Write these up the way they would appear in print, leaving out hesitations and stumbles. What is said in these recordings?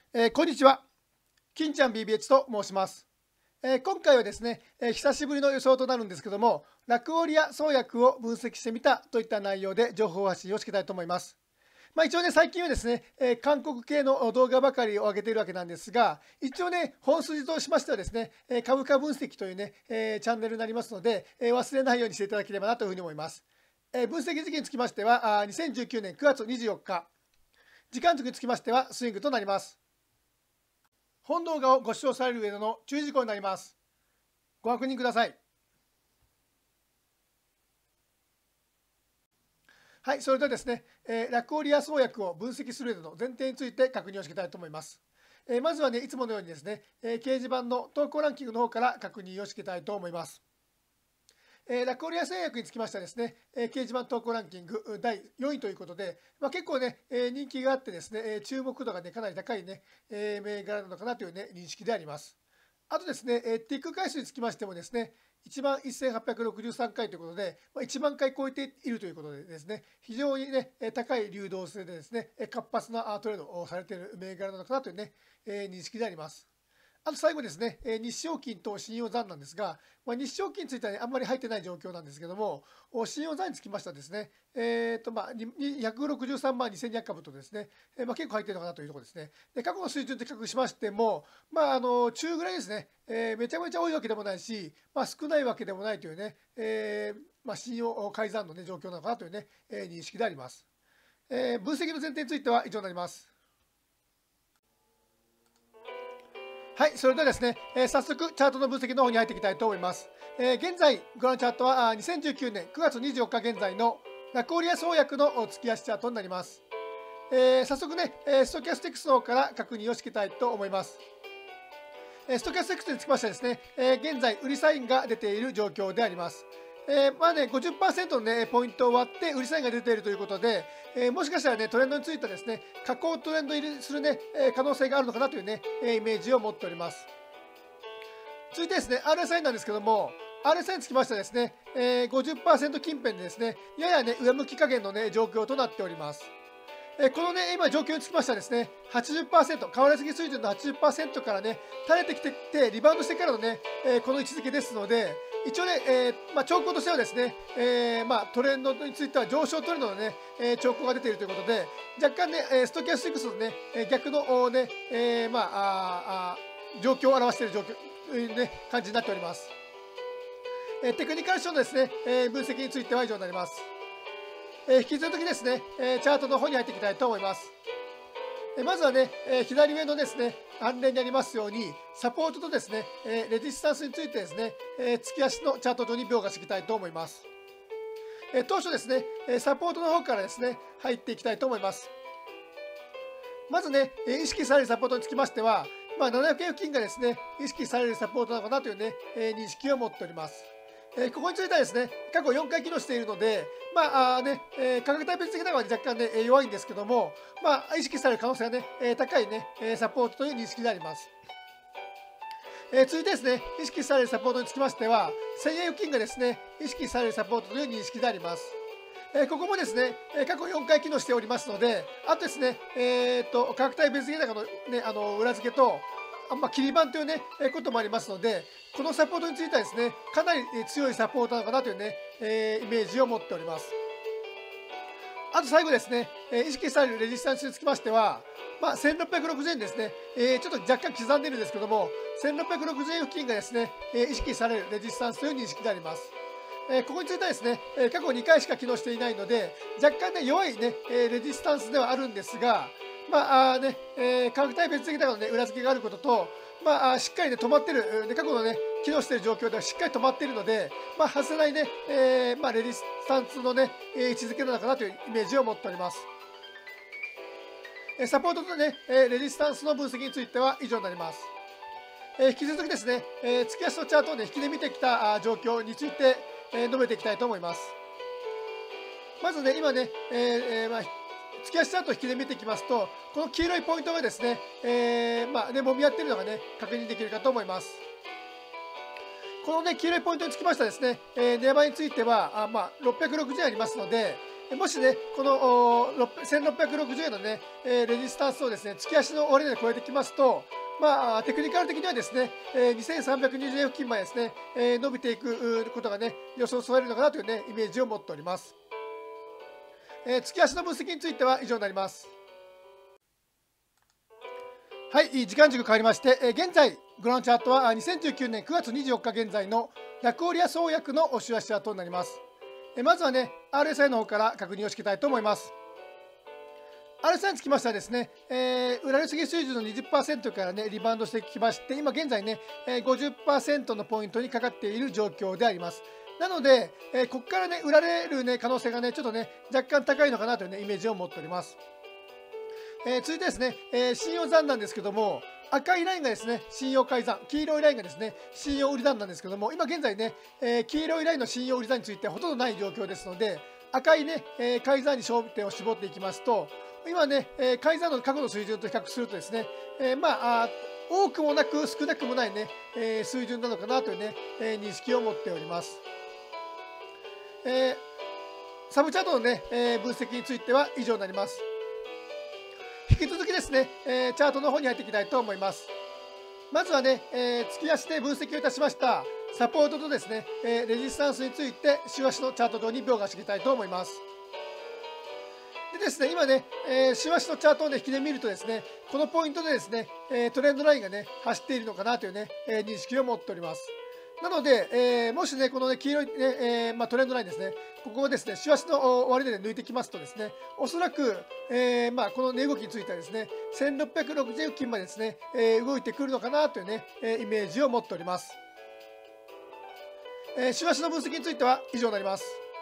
こんにちは。金ちゃん BBH と申します。今回はですね、久しぶりの予想となるんですけども、落織や創薬を分析してみたといった内容で情報発信をしていきたいと思います。一応ね、最近はですね、韓国系の動画ばかりを上げているわけなんですが、一応ね、本筋としましてはですね、株価分析というね、チャンネルになりますので、忘れないようにしていただければなというふうに思います。分析時期につきましては、2019年9月24日、時間軸につきましてはスイングとなります。本動画をご視聴される上での注意事項になります。ご確認ください。はい、それではですね、落織や創薬を分析する上での前提について確認をしていきたいと思います。まずはね、いつものようにですね、掲示板の投稿ランキングの方から確認をしていきたいと思います。落織や製薬につきましてはですね、掲示板投稿ランキング第4位ということで、結構ね、人気があってですね、注目度がね、かなり高いね、銘柄なのかなというね、認識であります。あとですね、ティック回数につきましてもですね、1万1863回ということで、1万回超えているということでですね、非常にね、高い流動性でですね、活発なトレードをされている銘柄なのかなというね、認識であります。あと最後ですね、日証金と信用残なんですが、日証金については、ね、あんまり入ってない状況なんですけども、信用残につきましてはですね、163万2200株とですね、結構入っているのかなというところですね。で過去の水準と比較しましても、中ぐらいですね、めちゃめちゃ多いわけでもないし、少ないわけでもないというね、信用改ざんの、ね、状況なのかなというね、認識であります。分析の前提については以上になります。はい、それではですね、早速チャートの分析の方に入っていきたいと思います。現在ご覧のチャートは2019年9月24日現在の落織や創薬の月足チャートになります。早速ね、ストキャスティクスの方から確認をしていきたいと思います。ストキャスティクスにつきましてはですね、現在売りサインが出ている状況であります。50% の、ね、ポイントを割って売りサインが出ているということで、もしかしたら、ね、トレンドについたですね、下降トレンド入りする、ね、可能性があるのかなという、ね、イメージを持っております。続いてですね、RSI なんですけども、RSI につきましてはですね、50% 近辺でですね、やや、ね、上向き加減の、ね、状況となっております。このね、今状況につきましてはですね、80%、変わりすぎ水準の 80% からね、垂れてきて、リバウンドしてからのね、この位置づけですので、一応ね、兆候としてはですね、トレンドについては上昇トレンドのね、兆候が出ているということで、若干ね、ストキャスティクスのね、逆のね、状況を表している状況というね、感じになっております。テクニカルショーのですね、分析については以上になります。引き続きですね、チャートの方に入っていきたいと思います。まずはね、左上のですね、案例にありますように、サポートとですね、レジスタンスについてですね、月足のチャート上に描画していきたいと思います。当初ですね、サポートの方からですね、入っていきたいと思います。まずね、意識されるサポートにつきましては、700円付近がですね、意識されるサポートなのかなというね、認識を持っております。ここについてはですね、過去4回機能しているので、価格帯別的なのは若干ね、弱いんですけども、意識される可能性がね、高いね、サポートという認識であります。続いてですね、意識されるサポートにつきましては、1000円付近がですね、意識されるサポートという認識であります。ここもですね、過去4回機能しておりますので、あとですね、価格帯別下高の、ね、裏付けと、切り板というね、こともありますので、このサポートについてはですね、かなり強いサポートなのかなというね、イメージを持っております。あと最後ですね、意識されるレジスタンスにつきましては、1660円ですね、ちょっと若干刻んでいるんですけども、1660円付近がですね、意識されるレジスタンスという認識であります。ここについてはですね、過去2回しか機能していないので、若干ね、弱いね、レジスタンスではあるんですが、価格帯別的なのね、裏付けがあることと、しっかりね、止まってる、過去のね、機能している状況ではしっかり止まっているので、外せないね、レジスタンスのね、位置づけなのかなというイメージを持っております。サポートとね、レジスタンスの分析については以上になります。引き続きですね、月足のチャートをね、引きで見てきた状況について、述べていきたいと思います。まずね、今ね、月足チャートを引きで見ていきますと、この黄色いポイントがですね、揉み合っているのがね、確認できるかと思います。このね、黄色いポイントにつきましてはですね、値幅については660円ありますので、 もしね、この1660円のね、レジスタンスをですね、月足の終値で超えてきますと、テクニカル的にはですね、2320円付近までですね、伸びていくことがね、予想されるのかなというね、イメージを持っております。月足の分析については以上になります。はい、時間軸変わりまして、現在、ご覧のチャートは2019年9月24日現在のラクオリア創薬の週足チャートになります。まずはね、RSI の方から確認をしていきたいと思います。RSI につきましてはですね、売れすぎ水準の 20% からね、リバウンドしてきまして、今現在ね、50% のポイントにかかっている状況であります。なので、ここからね、売られるね、可能性がね、ちょっとね、若干高いのかなというね、イメージを持っております。続いてですね、信用残なんですけども、赤いラインがですね、信用改ざん、黄色いラインがですね、信用売り残なんですけども、今現在ね、黄色いラインの信用売り残についてほとんどない状況ですので、赤いね、改ざんに焦点を絞っていきますと、今ね、改ざんの過去の水準と比較するとですね、多くもなく少なくもないね、水準なのかなというね、認識を持っております。サブチャートのね、分析については以上になります。引き続きですね、チャートの方に入っていきたいと思います。まずはね、月足で分析をいたしましたサポートとですね、レジスタンスについて週足のチャート上に描画していきたいと思います。でですね、今ね、週足のチャートを、ね、引きで見るとですね、このポイントでですね、トレンドラインがね、走っているのかなというね、認識を持っております。なので、もしね、この、ね、黄色い、ねトレンドラインですね、ここをですね、週足の終値で抜いてきますとですね、おそらく、この値動きについてはですね、1660付近までですね、動いてくるのかなというね、イメージを持っております。週足の分析については以上になります。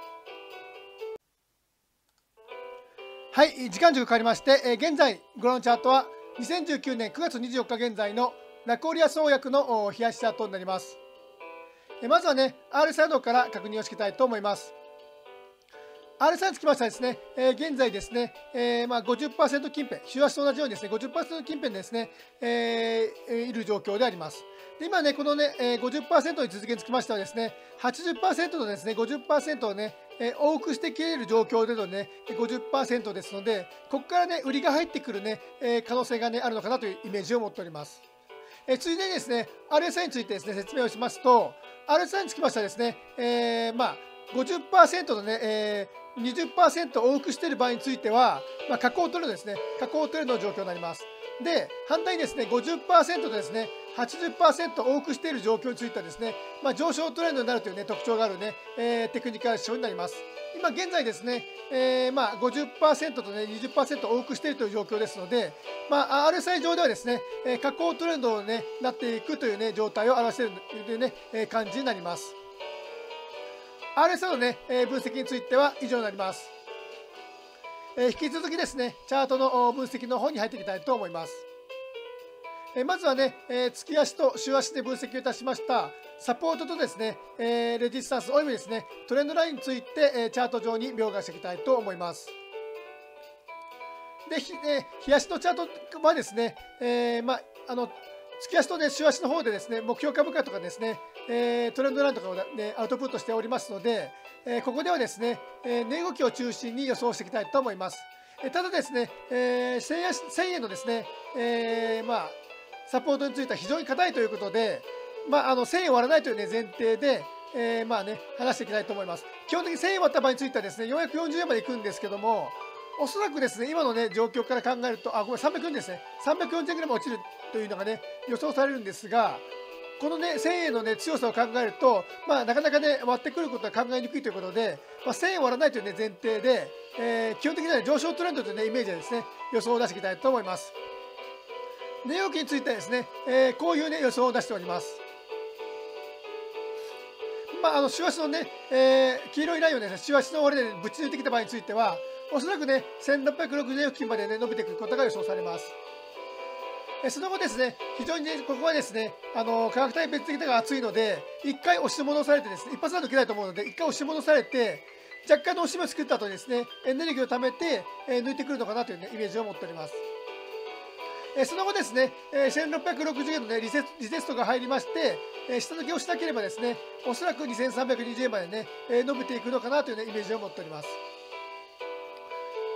はい、時間軸変わりまして、現在ご覧のチャートは2019年9月24日現在のラクオリア創薬の冷やしチャートになります。まずはね、RSI 度から確認をしていきたいと思います。RSI につきましてはですね、現在ですね、50% 近辺、週足と同じようにですね、50% 近辺でですね、いる状況であります。で今ね、このね、50% に続きにつきましてはですね、80% とですね、50% をね、往復して切れる状況でのね、50% ですので、ここからね、売りが入ってくるね、可能性がね、あるのかなというイメージを持っております。ついでにですね、RSI についてですね、説明をしますと、RSI につきましてはですね、50% のね、20% 往復している場合については、下降トレンドですね、下降トレンドの状況になります。で、反対にですね、50% とですね、80% 往復している状況についてはですね、上昇トレンドになるというね、特徴があるね、テクニカル指標になります。今現在ですね、50% とね、20% 往復しているという状況ですので、RSI 上ではですね、下降トレンドに、ね、なっていくというね、状態を表しているというね、感じになります。RSI のね、分析については以上になります。引き続きですね、チャートの分析の方に入っていきたいと思います。まずはね、月足と週足で分析をいたしましたサポートとですね、レジスタンスおよびですね、トレンドラインについて、チャート上に描画していきたいと思います。で、日足のチャートはですね、月足と、ね、週足の方でですね、目標株価とかですね、トレンドラインとかを、ね、アウトプットしておりますので、ここではですね、値動きを中心に予想していきたいと思います。ただですね、1000円のですね、サポートについては非常に硬いということで、1000円割らないという、ね、前提で、話していきたいと思います。基本的に1000円割った場合についてはですね、440円までいくんですけども、おそらくですね、今のね、状況から考えると、ごめん、340円ですね。340円ぐらいも落ちるというのがね、予想されるんですが、このね、1000円のね、強さを考えると、なかなかね、割ってくることは考えにくいということで、1000円割らないというね、前提で、基本的には、ね、上昇トレンドというね、イメージでですね、予想を出していきたいと思います。値動きについてはですね、こういうね、予想を出しております。週足のね、黄色いラインをね、週足の終値でぶち抜いてきた場合については、おそらくね、1660円付近までね、伸びてくることが予想されます。その後ですね、非常にね、ここはですね、価格帯別的が厚いので、一回押し戻されてですね、一発は抜けないと思うので、一回押し戻されて、若干の押し目を作った後にですね、エネルギーを貯めて、抜いてくるのかなという、ね、イメージを持っております。その後ですね、1660円の、ね、リテストが入りまして、下抜けをしなければですね、おそらく2320円までね、伸びていくのかなという、ね、イメージを持っております。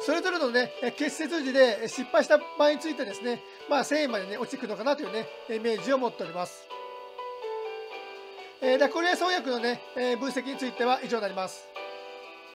それぞれのね、結節時で失敗した場合についてですね、1000円までね、落ちてくるのかなというね、イメージを持っております。ラコリア創薬のね、分析については以上になります。